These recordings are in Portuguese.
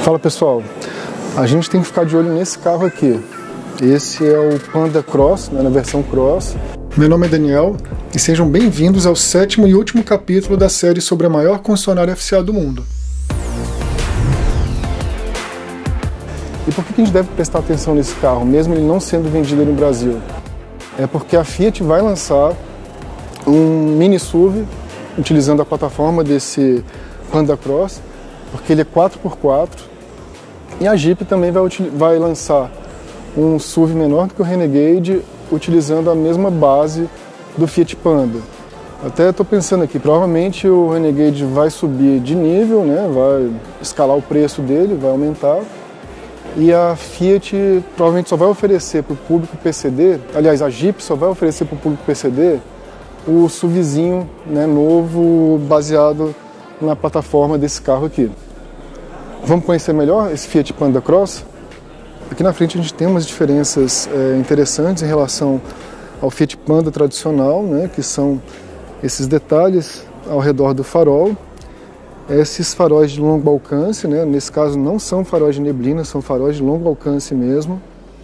Fala pessoal, a gente tem que ficar de olho nesse carro aqui. Esse é o Panda Cross, né, na versão Cross. Meu nome é Daniel e sejam bem-vindos ao 7º e último capítulo da série sobre a maior concessionária oficial do mundo. E por que a gente deve prestar atenção nesse carro, mesmo ele não sendo vendido no Brasil? É porque a Fiat vai lançar um mini SUV utilizando a plataforma desse Panda Cross, porque ele é 4x4, e a Jeep também vai lançar um SUV menor do que o Renegade, utilizando a mesma base do Fiat Panda. Até estou pensando aqui, provavelmente o Renegade vai subir de nível, né? Vai escalar o preço dele, vai aumentar, e a Fiat provavelmente só vai oferecer para o público PCD, aliás, a Jeep só vai oferecer para o público PCD o SUVzinho, né, novo, baseado na plataforma desse carro aqui. Vamos conhecer melhor esse Fiat Panda Cross? Aqui na frente a gente tem umas diferenças interessantes em relação ao Fiat Panda tradicional, né, que são esses detalhes ao redor do farol, esses faróis de longo alcance, né, nesse caso não são faróis de neblina, são faróis de longo alcance mesmo.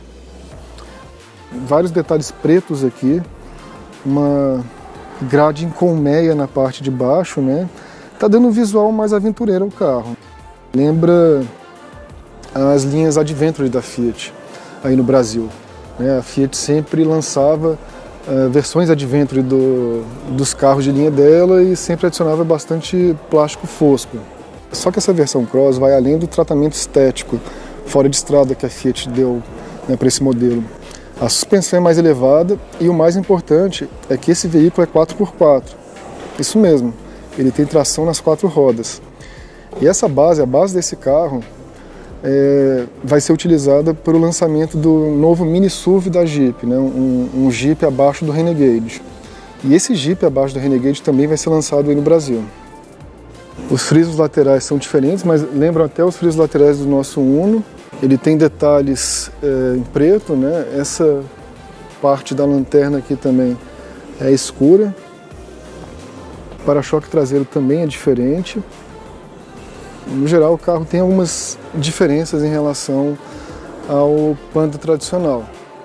Vários detalhes pretos aqui, uma grade em colmeia na parte de baixo, né? Tá dando um visual mais aventureiro ao carro. Lembra as linhas Adventure da Fiat aí no Brasil, né? A Fiat sempre lançava versões Adventure dos carros de linha dela e sempre adicionava bastante plástico fosco. Só que essa versão Cross vai além do tratamento estético fora de estrada que a Fiat deu, né, para esse modelo. A suspensão é mais elevada e o mais importante é que esse veículo é 4x4. Isso mesmo, ele tem tração nas 4 rodas. E essa base, a base desse carro, vai ser utilizada para o lançamento do novo mini SUV da Jeep, né? Um Jeep abaixo do Renegade. E esse Jeep abaixo do Renegade também vai ser lançado aí no Brasil. Os frisos laterais são diferentes, mas lembram até os frisos laterais do nosso Uno. Ele tem detalhes em preto, né? Essa parte da lanterna aqui também é escura. O para-choque traseiro também é diferente. No geral, o carro tem algumas diferenças em relação ao Panda tradicional.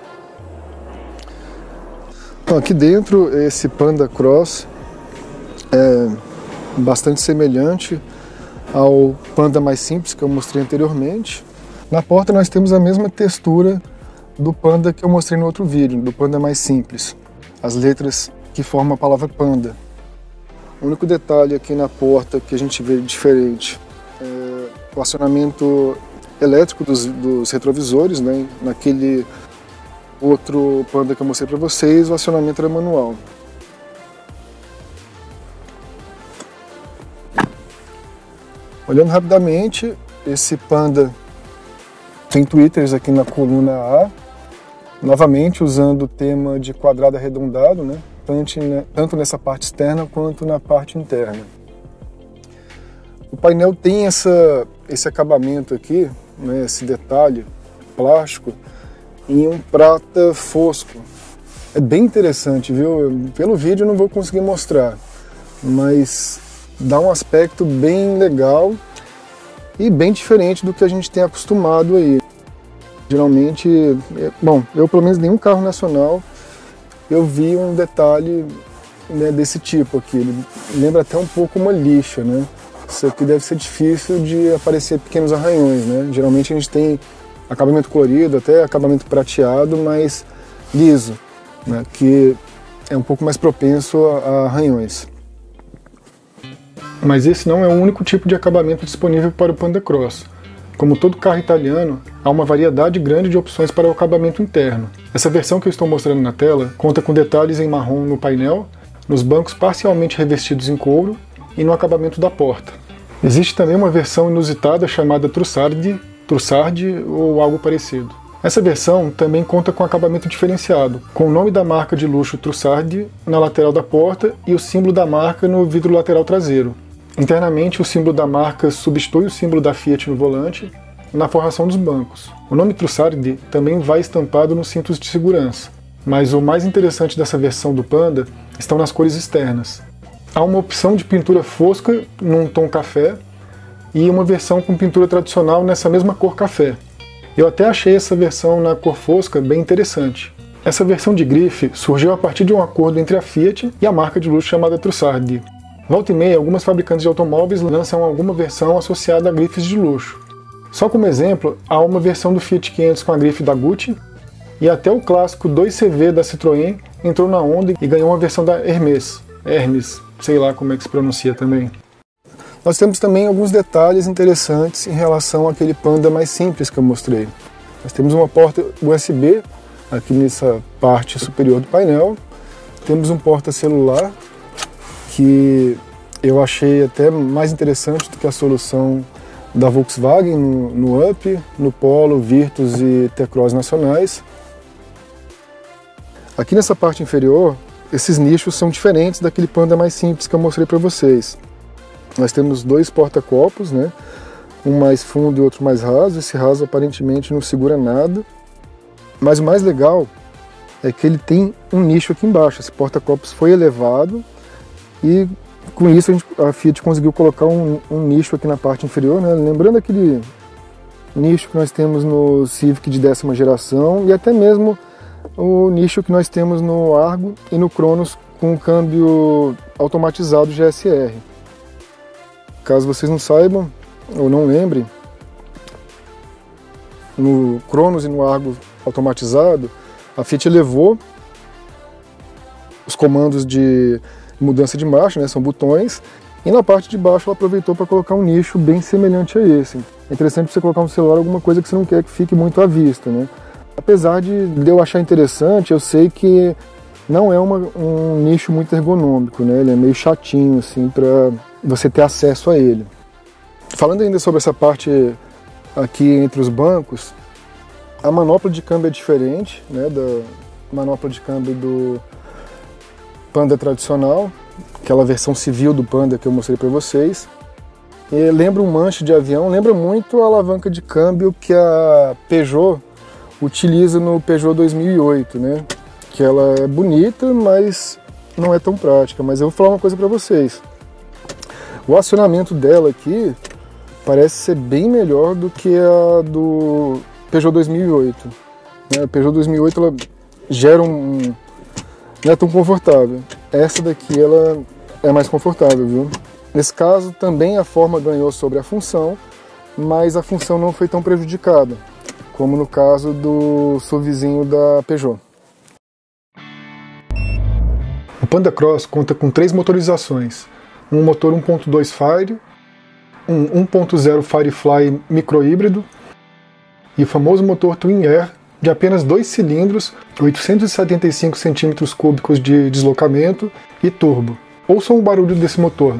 Então, aqui dentro, esse Panda Cross é bastante semelhante ao Panda mais simples que eu mostrei anteriormente. Na porta nós temos a mesma textura do Panda que eu mostrei no outro vídeo, do Panda mais simples. As letras que formam a palavra Panda. O único detalhe aqui na porta que a gente vê diferente é o acionamento elétrico dos retrovisores, né? Naquele outro Panda que eu mostrei para vocês, o acionamento era manual. Olhando rapidamente, esse Panda tem tweeters aqui na coluna A, novamente usando o tema de quadrado arredondado, né? Tanto nessa parte externa quanto na parte interna. O painel tem esse acabamento aqui, né? Esse detalhe plástico, em um prata fosco. É bem interessante, viu? Pelo vídeo eu não vou conseguir mostrar, mas dá um aspecto bem legal e bem diferente do que a gente tem acostumado aí. Geralmente, bom, eu pelo menos nenhum carro nacional eu vi um detalhe, né, desse tipo aqui. Ele lembra até um pouco uma lixa, né? Isso aqui deve ser difícil de aparecer pequenos arranhões, né? Geralmente a gente tem acabamento colorido, até acabamento prateado, mas liso, né? Que é um pouco mais propenso a arranhões. Mas esse não é o único tipo de acabamento disponível para o Panda Cross. Como todo carro italiano, há uma variedade grande de opções para o acabamento interno. Essa versão que eu estou mostrando na tela conta com detalhes em marrom no painel, nos bancos parcialmente revestidos em couro e no acabamento da porta. Existe também uma versão inusitada chamada Trussardi ou algo parecido. Essa versão também conta com acabamento diferenciado, com o nome da marca de luxo Trussardi na lateral da porta e o símbolo da marca no vidro lateral traseiro. Internamente, o símbolo da marca substitui o símbolo da Fiat no volante na forração dos bancos. O nome Trussardi também vai estampado nos cintos de segurança, mas o mais interessante dessa versão do Panda estão nas cores externas. Há uma opção de pintura fosca num tom café e uma versão com pintura tradicional nessa mesma cor café. Eu até achei essa versão na cor fosca bem interessante. Essa versão de grife surgiu a partir de um acordo entre a Fiat e a marca de luxo chamada Trussardi. Volta e meia, algumas fabricantes de automóveis lançam alguma versão associada a grifes de luxo. Só como exemplo, há uma versão do Fiat 500 com a grife da Gucci, e até o clássico 2CV da Citroën entrou na onda e ganhou uma versão da Hermès, sei lá como é que se pronuncia também. Nós temos também alguns detalhes interessantes em relação àquele Panda mais simples que eu mostrei. Nós temos uma porta USB aqui nessa parte superior do painel, temos um porta-celular que eu achei até mais interessante do que a solução da Volkswagen no Up, no Polo, Virtus e T-Cross nacionais. Aqui nessa parte inferior, esses nichos são diferentes daquele Panda mais simples que eu mostrei para vocês. Nós temos dois porta-copos, né? Um mais fundo e outro mais raso. Esse raso aparentemente não segura nada. Mas o mais legal é que ele tem um nicho aqui embaixo. Esse porta-copos foi elevado e com isso a Fiat conseguiu colocar um nicho aqui na parte inferior, né? Lembrando aquele nicho que nós temos no Civic de 10ª geração e até mesmo o nicho que nós temos no Argo e no Cronos com o câmbio automatizado GSR. Caso vocês não saibam ou não lembrem, no Cronos e no Argo automatizado, a Fiat elevou os comandos de mudança de marcha, né, são botões, e na parte de baixo ela aproveitou para colocar um nicho bem semelhante a esse. É interessante você colocar no celular alguma coisa que você não quer que fique muito à vista, né? Apesar de eu achar interessante, eu sei que não é um nicho muito ergonômico, né? Ele é meio chatinho assim para você ter acesso a ele. Falando ainda sobre essa parte aqui entre os bancos, a manopla de câmbio é diferente, né, da manopla de câmbio do Panda tradicional, aquela versão civil do Panda que eu mostrei para vocês. E lembra um manche de avião, lembra muito a alavanca de câmbio que a Peugeot utiliza no Peugeot 2008, né? Que ela é bonita, mas não é tão prática. Mas eu vou falar uma coisa para vocês. O acionamento dela aqui parece ser bem melhor do que a do Peugeot 2008. A Peugeot 2008 ela gera não é tão confortável. Essa daqui ela é mais confortável, viu? Nesse caso também a forma ganhou sobre a função, mas a função não foi tão prejudicada, como no caso do SUVzinho da Peugeot. O Panda Cross conta com 3 motorizações, um motor 1.2 Fire, um 1.0 Firefly micro-híbrido e o famoso motor Twin Air de apenas 2 cilindros, 875 cm3 de deslocamento e turbo. Ouçam o barulho desse motor.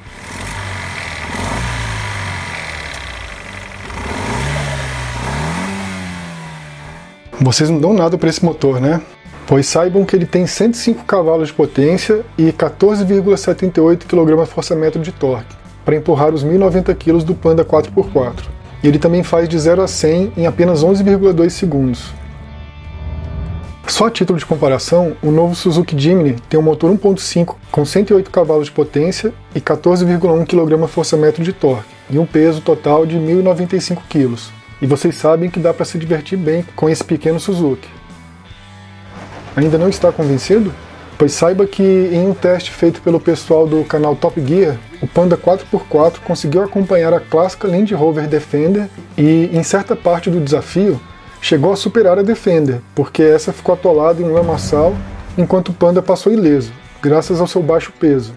Vocês não dão nada para esse motor, né? Pois saibam que ele tem 105 cavalos de potência e 14,78 kgfm de torque, para empurrar os 1.090 kg do Panda 4x4. E ele também faz de 0 a 100 em apenas 11,2 segundos. Só a título de comparação, o novo Suzuki Jimny tem um motor 1.5 com 108 cavalos de potência e 14,1 kgfm de torque, e um peso total de 1.095 kg. E vocês sabem que dá para se divertir bem com esse pequeno Suzuki. Ainda não está convencido? Pois saiba que em um teste feito pelo pessoal do canal Top Gear, o Panda 4x4 conseguiu acompanhar a clássica Land Rover Defender e, em certa parte do desafio, chegou a superar a Defender, porque essa ficou atolada em um lamaçal enquanto o Panda passou ileso, graças ao seu baixo peso.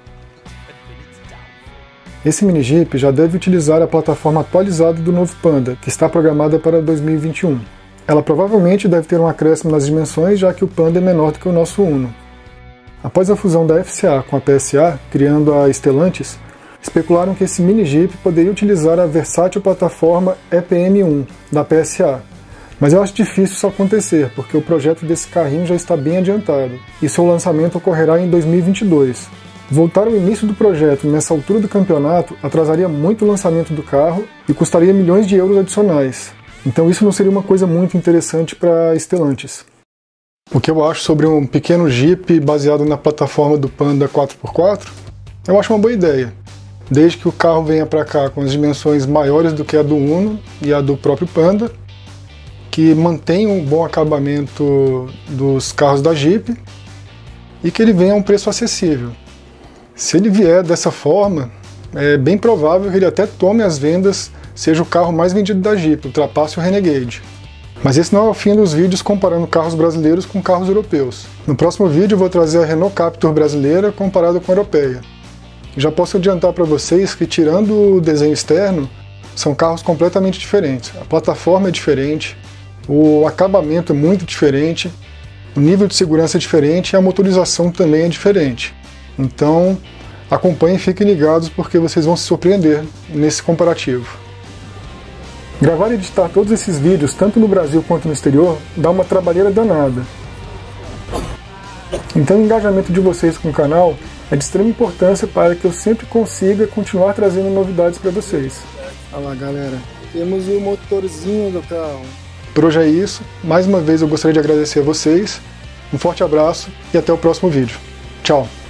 Esse mini Jeep já deve utilizar a plataforma atualizada do novo Panda, que está programada para 2021. Ela provavelmente deve ter um acréscimo nas dimensões, já que o Panda é menor do que o nosso Uno. Após a fusão da FCA com a PSA, criando a Stellantis, especularam que esse mini Jeep poderia utilizar a versátil plataforma EPM1 da PSA. Mas eu acho difícil isso acontecer, porque o projeto desse carrinho já está bem adiantado, e seu lançamento ocorrerá em 2022. Voltar ao início do projeto nessa altura do campeonato atrasaria muito o lançamento do carro e custaria milhões de euros adicionais. Então isso não seria uma coisa muito interessante para a Stellantis. O que eu acho sobre um pequeno Jeep baseado na plataforma do Panda 4x4? Eu acho uma boa ideia. desde que o carro venha para cá com as dimensões maiores do que a do Uno e a do próprio Panda, que mantenha um bom acabamento dos carros da Jeep e que ele venha a um preço acessível. Se ele vier dessa forma, é bem provável que ele até tome as vendas, seja o carro mais vendido da Jeep, ultrapasse o Renegade. Mas esse não é o fim dos vídeos comparando carros brasileiros com carros europeus. No próximo vídeo eu vou trazer a Renault Captur brasileira comparada com a europeia. Já posso adiantar para vocês que, tirando o desenho externo, são carros completamente diferentes. A plataforma é diferente, o acabamento é muito diferente, o nível de segurança é diferente e a motorização também é diferente. Então acompanhem e fiquem ligados porque vocês vão se surpreender nesse comparativo. Gravar e editar todos esses vídeos, tanto no Brasil quanto no exterior, dá uma trabalheira danada. Então o engajamento de vocês com o canal é de extrema importância para que eu sempre consiga continuar trazendo novidades para vocês. Olha lá, galera, temos o motorzinho do carro. Por hoje é isso. Mais uma vez eu gostaria de agradecer a vocês. Um forte abraço e até o próximo vídeo. Tchau!